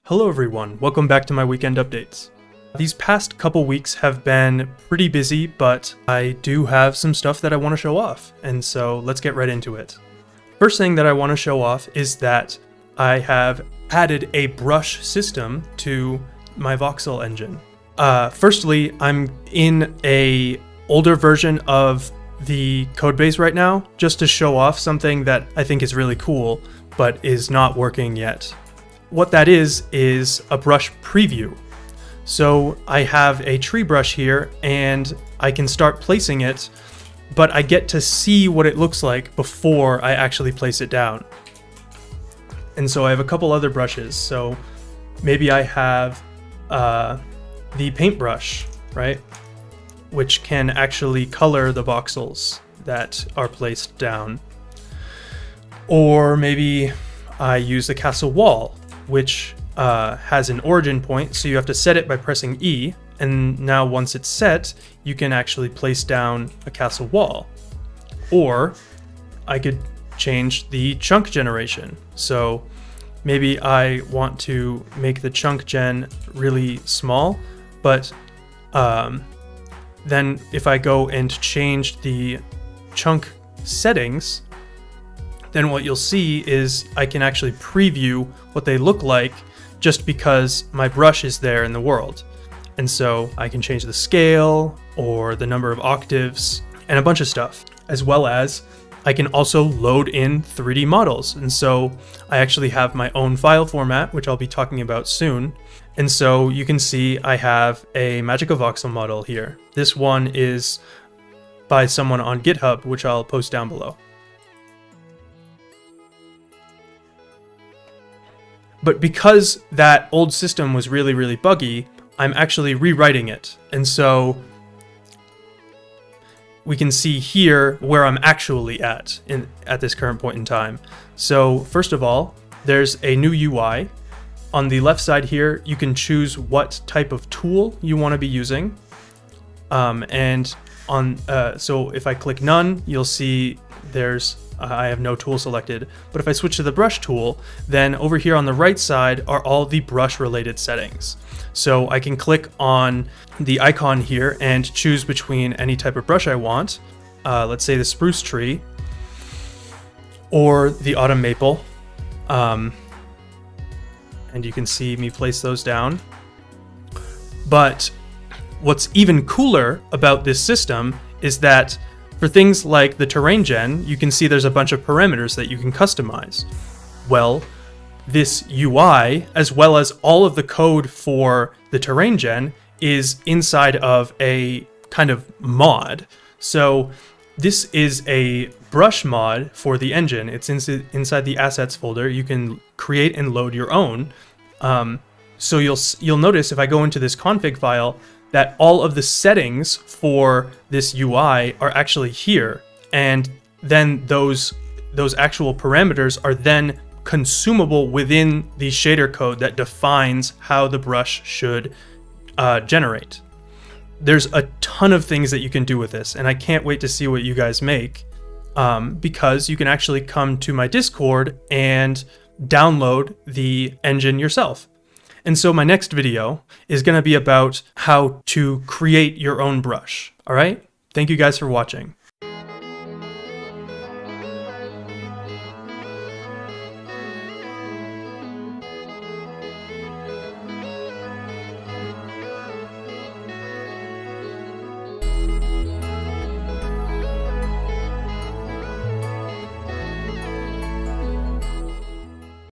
Hello everyone, welcome back to my weekend updates. These past couple weeks have been pretty busy, but I do have some stuff that I want to show off, and so let's get right into it. First thing that I want to show off is that I have added a brush system to my Voxel engine. Firstly, I'm in a older version of the codebase right now, just to show off something that I think is really cool, but is not working yet. What that is a brush preview. So I have a tree brush here and I can start placing it, but I get to see what it looks like before I actually place it down. And so I have a couple other brushes. So maybe I have the paintbrush, right? Which can actually color the voxels that are placed down. Or maybe I use the castle wall, which has an origin point, so you have to set it by pressing E, and now once it's set, you can actually place down a castle wall. Or I could change the chunk generation. So maybe I want to make the chunk gen really small, but then if I go and change the chunk settings, then what you'll see is I can actually preview what they look like just because my brush is there in the world. And so I can change the scale or the number of octaves and a bunch of stuff, as well as I can also load in 3D models. And so I actually have my own file format, which I'll be talking about soon. And so you can see I have a Magical Voxel model here. This one is by someone on GitHub, which I'll post down below. But because that old system was really buggy, I'm actually rewriting it. And so we can see here where I'm actually at this current point in time. So first of all, there's a new UI. On the left side here, you can choose what type of tool you want to be using. So if I click none, you'll see I have no tool selected, but if I switch to the brush tool, then over here on the right side are all the brush related settings. So I can click on the icon here and choose between any type of brush I want. Let's say the spruce tree or the autumn maple. And you can see me place those down. But what's even cooler about this system is that for things like the terrain gen, you can see there's a bunch of parameters that you can customize. Well, this UI, as well as all of the code for the terrain gen, is inside of a kind of mod. So this is a brush mod for the engine. It's inside the assets folder. You can create and load your own. So you'll notice if I go into this config file, that all of the settings for this UI are actually here. And then those actual parameters are then consumable within the shader code that defines how the brush should generate. There's a ton of things that you can do with this, and I can't wait to see what you guys make, because you can actually come to my Discord and download the engine yourself. And so my next video is going to be about how to create your own brush. All right? Thank you guys for watching.